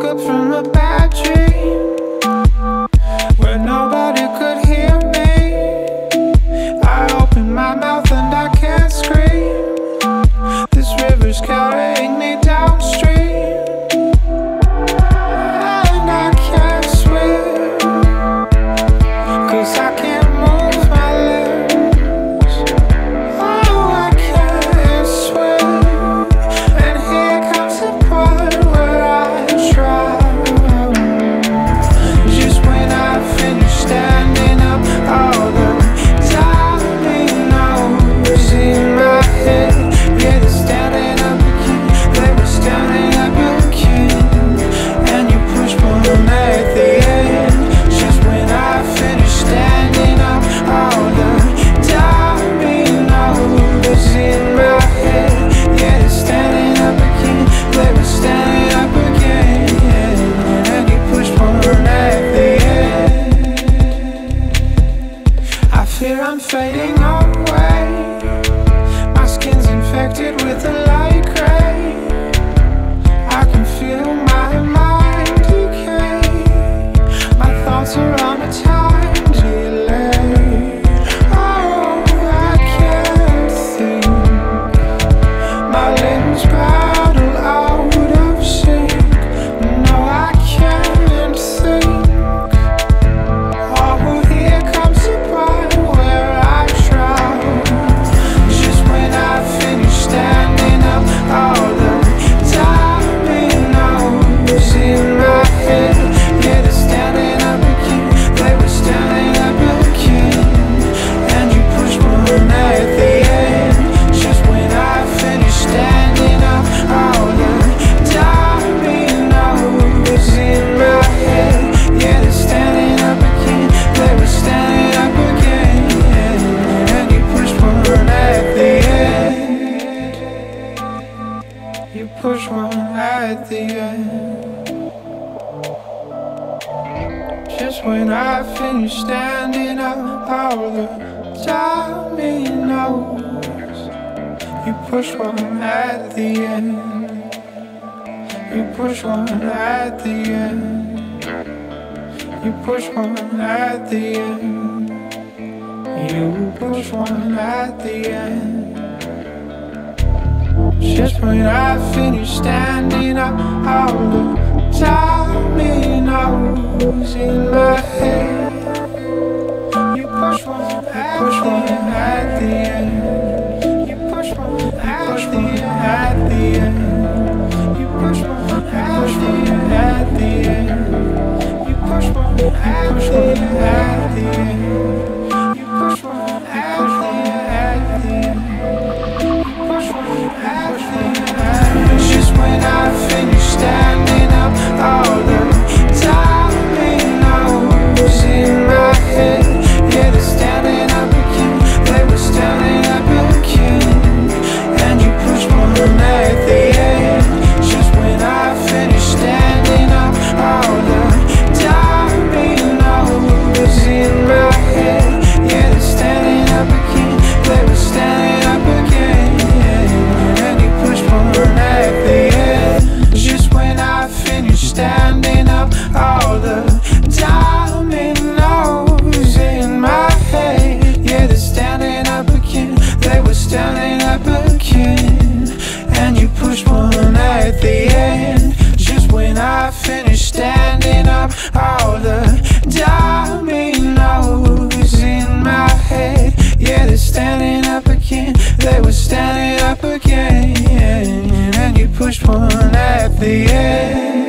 up from a bad dream where nobody could hear me. I open my mouth and I can't scream. This river's carrying me downstream, and I can't swim, 'cause I can't move my lips. Oh, I can't swim. And here comes the part where I drown. Just when I finish standing up, all the dominoes in my head, yeah, they're standing up again. They were standing up again, and you push one at the end. Just when I finish standing up, all the dominoes in my head, yeah, they're standing up again. They were standing up again, and you push one at the end. I fear I'm fading away. My skin's infected with the light gray. I can feel my mind decay. My thoughts are on a time delay. Oh, I can't think. My limbs battle out of sync. No, I can't think. Oh, here comes the part where I drown. Just when I finish standing up, all the dominoes in my head, yeah, they're standing up again. They were standing up again, and you push one at the end. Just when I finish standing up, all the dominoes in my head, yeah, they're standing up again. They were standing up again, and you push one at the end. You push one at the end. Just when I finish standing up, all the dominoes. You push one at the end. You push one at the end. You push one at the end. You push one at the end. Just when I finish standing up, all the dominoes in my head. You push one at the end. You push one at the end. You push one at the end. You push one at the end. You push one at the end. Just when I finish standing up, all the dominoes in my head, yeah, they're standing up again. They were standing up again, and you push one at the end. Just when I finish standing up, all the dominoes in my head, yeah, they're standing up again. They were standing up again, and you push one at the end. Just when I finish standing up, all the dominoes in my head, yeah, they're standing up again. They were standing up again, and you push one at the end. Just when I finish standing up, all the dominoes in my head, yeah, they're standing up again. They were standing up again, and you pushed one at the end.